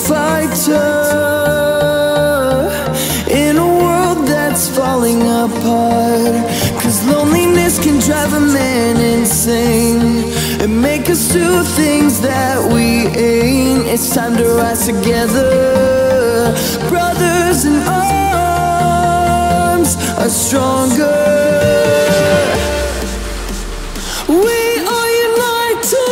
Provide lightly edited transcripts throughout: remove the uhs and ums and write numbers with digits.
fighter in a world that's falling apart. 'Cause loneliness can drive a man insane and make us do things that we ain't. It's time to rise together. Brothers in arms are stronger. We are united.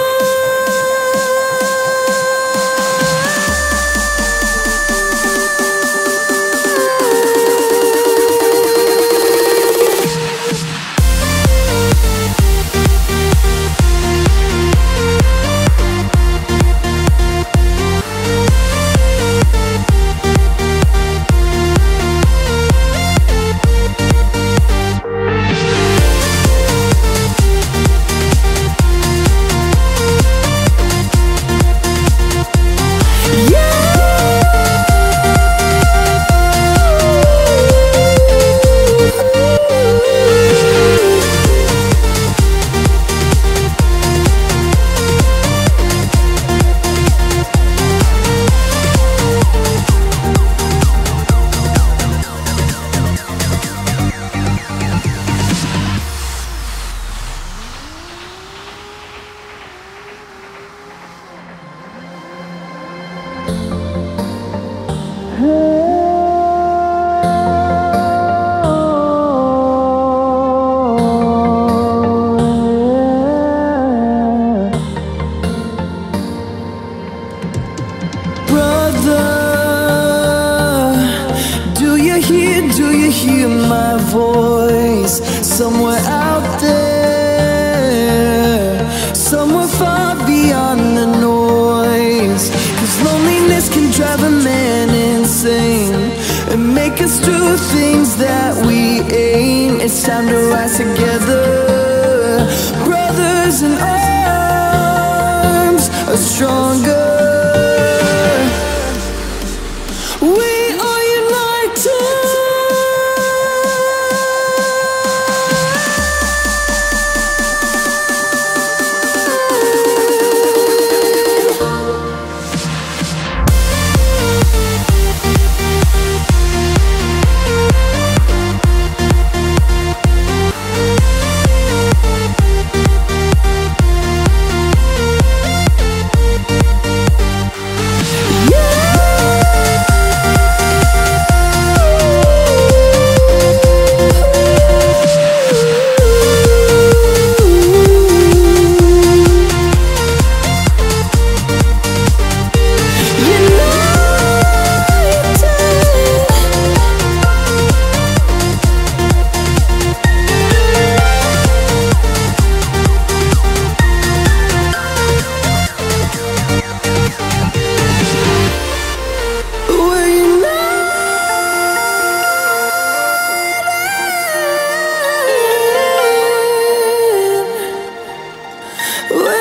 Do you hear my voice? Somewhere out there, somewhere far beyond the noise. 'Cause loneliness can drive a man insane and make us do things that we ain't. It's time to rise together. Brothers in arms are stronger. We are united. We're